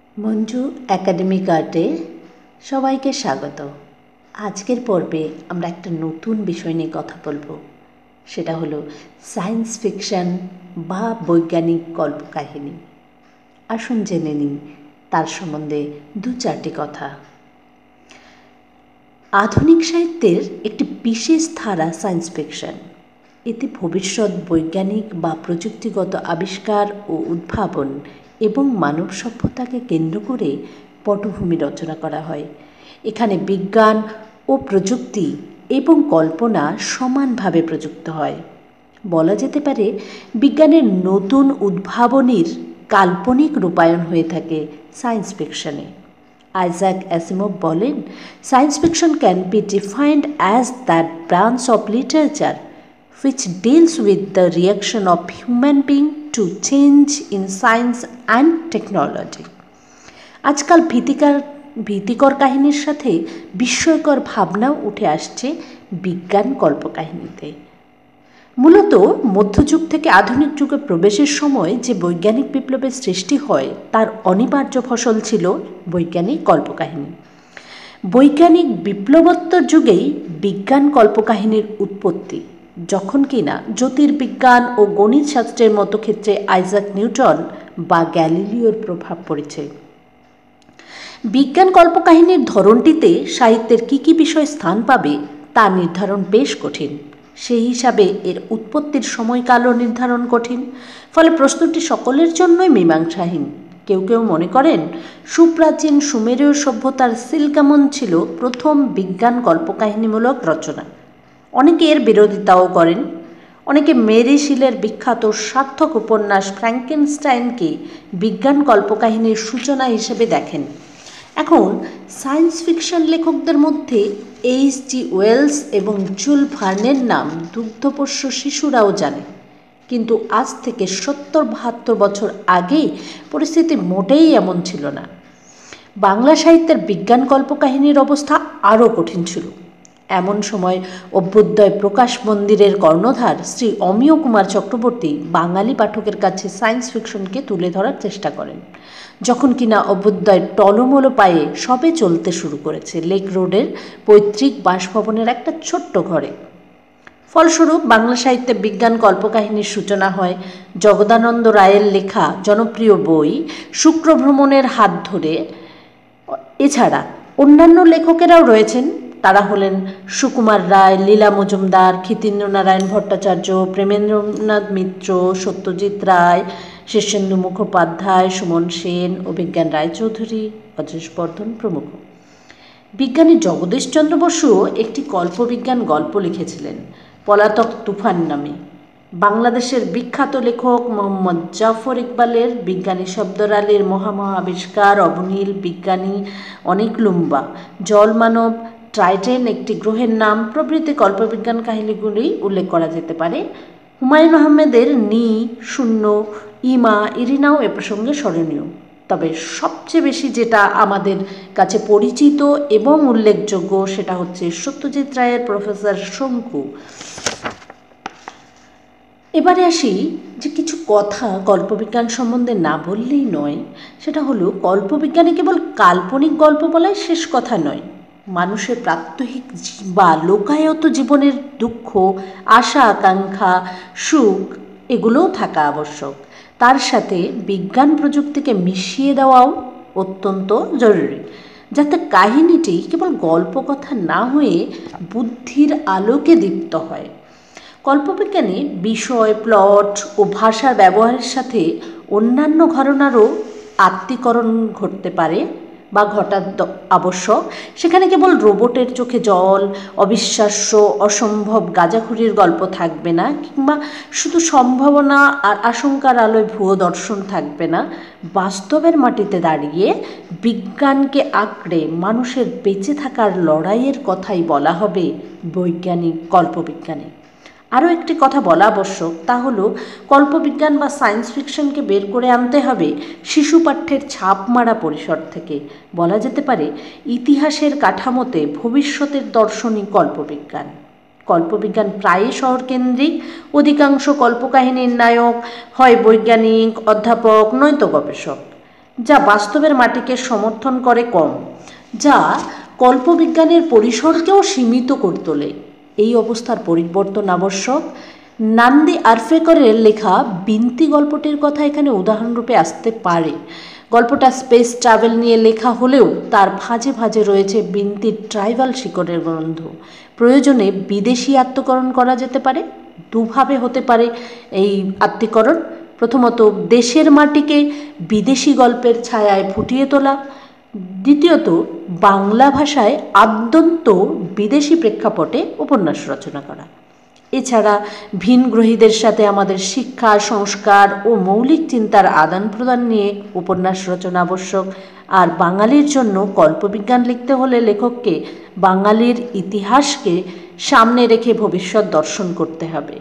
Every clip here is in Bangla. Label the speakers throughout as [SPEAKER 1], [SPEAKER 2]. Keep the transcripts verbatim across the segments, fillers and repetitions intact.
[SPEAKER 1] মঞ্জু একাডেমিক আর্টে সবাইকে স্বাগত। আজকের পর্বে আমরা একটা নতুন বিষয় নিয়ে কথা বলবো, সেটা হলো সায়েন্স ফিকশন বা বৈজ্ঞানিক কল্পকাহিনী। আসুন জেনে নিই তার সম্বন্ধে দু চারটি কথা। আধুনিক সাহিত্যের একটি বিশেষ ধারা সায়েন্স ফিকশন। এতে ভবিষ্যৎ বৈজ্ঞানিক বা প্রযুক্তিগত আবিষ্কার ও উদ্ভাবন এবং মানব সভ্যতাকে কেন্দ্র করে পটভূমি রচনা করা হয়। এখানে বিজ্ঞান ও প্রযুক্তি এবং কল্পনা সমানভাবে প্রযুক্ত হয়। বলা যেতে পারে বিজ্ঞানের নতুন উদ্ভাবনীর কাল্পনিক রূপায়ণ হয়ে থাকে সায়েন্স ফিকশনে। আইজ্যাক অ্যাসিমভ বলেন, science fiction can be defined as that branch of literature which deals with the reaction of human being to change in science and technology. আজকাল ভীতিকর ভীতিকর কাহিনীর সাথে বিস্ময়কর ভাবনাও উঠে আসছে বিজ্ঞান কল্পকাহিনীতে। মূলত মধ্যযুগ থেকে আধুনিক যুগে প্রবেশের সময় যে বৈজ্ঞানিক বিপ্লবের সৃষ্টি হয় তার অনিবার্য ফসল ছিল বৈজ্ঞানিক কল্পকাহিনী। বৈজ্ঞানিক বিপ্লবোত্তর যুগেই বিজ্ঞান কল্পকাহিনীর উৎপত্তি, যখন কিনা জ্যোতির্বিজ্ঞান ও গণিত শাস্ত্রের মতো ক্ষেত্রে আইজ্যাক নিউটন বা গ্যালিলিওর প্রভাব পড়েছে। বিজ্ঞান কল্পকাহিনীর ধরনটিতে সাহিত্যের কী কী বিষয় স্থান পাবে তা নির্ধারণ বেশ কঠিন। সেই হিসাবে এর উৎপত্তির সময়কালও নির্ধারণ কঠিন। ফলে প্রশ্নটি সকলের জন্যই মীমাংসাহীন। কেউ কেউ মনে করেন সুপ্রাচীন সুমেরীয় সভ্যতার সিলকামন ছিল প্রথম বিজ্ঞান কল্পকাহিনীমূলক রচনা। অনেকে এর বিরোধিতাও করেন। অনেকে মেরি শিলের বিখ্যাত সার্থক উপন্যাস ফ্র্যাঙ্কেনস্টাইনকে বিজ্ঞান কল্পকাহিনীর সূচনা হিসেবে দেখেন। এখন সায়েন্স ফিকশন লেখকদের মধ্যে এইচ জি ওয়েলস এবং জুল ভার্নের নাম দুগ্ধপোষ্য শিশুরাও জানে। কিন্তু আজ থেকে সত্তর বাহাত্তর বছর আগে পরিস্থিতি মোটেই এমন ছিল না। বাংলা সাহিত্যের বিজ্ঞান কল্পকাহিনীর অবস্থা আরও কঠিন ছিল। এমন সময় অভ্যুদয় প্রকাশ মন্দিরের কর্ণধার শ্রী অমিয় কুমার চক্রবর্তী বাঙালি পাঠকের কাছে সায়েন্স ফিকশনকে তুলে ধরার চেষ্টা করেন, যখন কিনা অভ্যুদয় টলমলো পায়ে সবে চলতে শুরু করেছে লেক রোডের পৈতৃক বাসভবনের একটা ছোট্ট ঘরে। ফলস্বরূপ বাংলা সাহিত্যে বিজ্ঞান কল্পকাহিনীর সূচনা হয় জগদানন্দ রায়ের লেখা জনপ্রিয় বই শুক্রভ্রমণের হাত ধরে। এছাড়া অন্যান্য লেখকেরাও রয়েছেন। তারা হলেন সুকুমার রায়, লীলা মজুমদার, ক্ষিতীন্দ্রনারায়ণ ভট্টাচার্য, প্রেমেন্দ্রনাথ মিত্র, সত্যজিৎ রায়, শীর্ষেন্দু মুখোপাধ্যায়, সুমন সেন, অভিজ্ঞান রায়চৌধুরী, অজেশ বর্ধন প্রমুখ। বিজ্ঞানী জগদীশচন্দ্র বসুও একটি কল্পবিজ্ঞান গল্প লিখেছিলেন পলাতক তুফান নামে। বাংলাদেশের বিখ্যাত লেখক মোহাম্মদ জাফর ইকবালের বিজ্ঞানী শব্দরালির মহামহা আবিষ্কার, অবনীল বিজ্ঞানী, অনেক লুম্বা, জলমানব, ট্রাইটেন একটি গ্রহের নাম প্রভৃতি কল্পবিজ্ঞান কাহিনীগুলি উল্লেখ করা যেতে পারে। হুমায়ুন আহমেদের নি, শূন্য, ইমা, ইরিনাও এ প্রসঙ্গে স্মরণীয়। তবে সবচেয়ে বেশি যেটা আমাদের কাছে পরিচিত এবং উল্লেখযোগ্য সেটা হচ্ছে সত্যজিৎ রায়ের প্রফেসর শঙ্কু। এবারে আসি যে কিছু কথা কল্পবিজ্ঞান সম্বন্ধে না বললেই নয়, সেটা হলো কল্পবিজ্ঞানে কেবল কাল্পনিক গল্প বলাই শেষ কথা নয়। মানুষের প্রাত্যহিক বা লোকায়ত জীবনের দুঃখ, আশা আকাঙ্ক্ষা, সুখ এগুলোও থাকা আবশ্যক। তার সাথে বিজ্ঞান প্রযুক্তিকে মিশিয়ে দেওয়াও অত্যন্ত জরুরি, যাতে কাহিনীটি কেবল গল্পকথা না হয়ে বুদ্ধির আলোকে দীপ্ত হয়। কল্পবিজ্ঞানে বিষয়, প্লট ও ভাষার ব্যবহারের সাথে অন্যান্য ঘটনারও আত্মীকরণ ঘটতে পারে বা ঘটা আবশ্যক। সেখানে কেবল রোবটের চোখে জল, অবিশ্বাস্য অসম্ভব গাঁজাখুরির গল্প থাকবে না, কিংবা শুধু সম্ভাবনা আর আশঙ্কার আলোয় ভুয়ো দর্শন থাকবে না। বাস্তবের মাটিতে দাঁড়িয়ে বিজ্ঞানকে আঁকড়ে মানুষের বেঁচে থাকার লড়াইয়ের কথাই বলা হবে বৈজ্ঞানিক কল্পবিজ্ঞানে। আরও একটি কথা বলা আবশ্যক, তা হলো কল্পবিজ্ঞান বা সায়েন্স ফিকশনকে বের করে আনতে হবে শিশু পাঠ্যের ছাপ মারা পরিসর থেকে। বলা যেতে পারে ইতিহাসের কাঠামোতে ভবিষ্যতের দর্শনই কল্পবিজ্ঞান। কল্পবিজ্ঞান প্রায়ই শহরকেন্দ্রিক। অধিকাংশ কল্পকাহিনীর নায়ক হয় বৈজ্ঞানিক, অধ্যাপক, নয়তো গবেষক। যা বাস্তবের মাটিকে সমর্থন করে কম, যা কল্পবিজ্ঞানের পরিসরকেও সীমিত করে তোলে। এই অবস্থার পরিবর্তন আবশ্যক। নান্দি আরফেকরের লেখা বিন্তি গল্পটির কথা এখানে উদাহরণরূপে আসতে পারে। গল্পটা স্পেস ট্রাভেল নিয়ে লেখা হলেও তার ভাঁজে ভাঁজে রয়েছে বিন্তির ট্রাইবাল শিকড়ের গন্ধ। প্রয়োজনে বিদেশি আত্মীকরণ করা যেতে পারে। দুভাবে হতে পারে এই আত্মীকরণ। প্রথমত, দেশের মাটিকে বিদেশি গল্পের ছায়ায় ফুটিয়ে তোলা। দ্বিতীয়ত, বাংলা ভাষায় আদ্যন্ত বিদেশি প্রেক্ষাপটে উপন্যাস রচনা করা। এছাড়া ভিনগ্রহীদের সাথে আমাদের শিক্ষা, সংস্কার ও মৌলিক চিন্তার আদান প্রদান নিয়ে উপন্যাস রচনা আবশ্যক। আর বাঙালির জন্য কল্পবিজ্ঞান লিখতে হলে লেখককে বাঙালির ইতিহাসকে সামনে রেখে ভবিষ্যৎ দর্শন করতে হবে।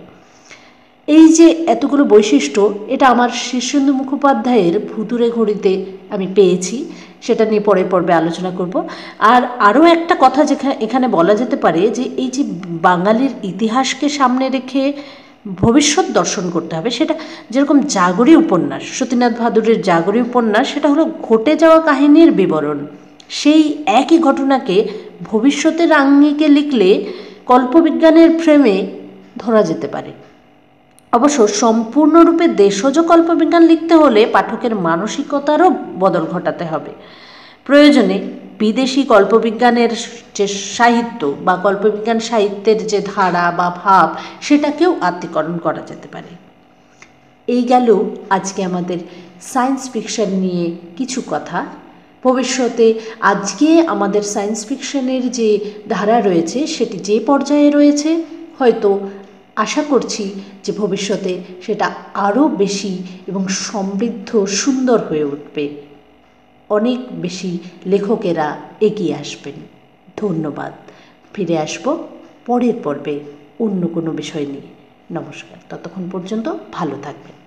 [SPEAKER 1] এই যে এতগুলো বৈশিষ্ট্য, এটা আমার শীর্ষেন্দু মুখোপাধ্যায়ের ভুতুড়ে ঘড়িতে আমি পেয়েছি, সেটা নিয়ে পরের পর্বে আলোচনা করব। আর আরও একটা কথা যেখানে এখানে বলা যেতে পারে যে এই যে বাঙালির ইতিহাসকে সামনে রেখে ভবিষ্যৎ দর্শন করতে হবে, সেটা যেরকম জাগরী উপন্যাস, সতীনাথ ভাদুড়ির জাগরী উপন্যাস, সেটা হলো ঘটে যাওয়া কাহিনীর বিবরণ। সেই একই ঘটনাকে ভবিষ্যতের আঙ্গিকে লিখলে কল্পবিজ্ঞানের ফ্রেমে ধরা যেতে পারে। অবশ্য সম্পূর্ণরূপে দেশজ কল্পবিজ্ঞান লিখতে হলে পাঠকের মানসিকতারও বদল ঘটাতে হবে। প্রয়োজনে বিদেশি কল্পবিজ্ঞানের যে সাহিত্য বা কল্পবিজ্ঞান সাহিত্যের যে ধারা বা ভাব, সেটাকেও আত্মীকরণ করা যেতে পারে। এই গেল আজকে আমাদের সায়েন্স ফিকশন নিয়ে কিছু কথা। ভবিষ্যতে আজকে আমাদের সায়েন্স ফিকশনের যে ধারা রয়েছে সেটি যে পর্যায়ে রয়েছে, হয়তো আশা করছি যে ভবিষ্যতে সেটা আরও বেশি এবং সমৃদ্ধ, সুন্দর হয়ে উঠবে। অনেক বেশি লেখকেরা এগিয়ে আসবেন। ধন্যবাদ। ফিরে আসব পরের পর্বে অন্য কোনো বিষয় নিয়ে। নমস্কার। ততক্ষণ পর্যন্ত ভালো থাকবেন।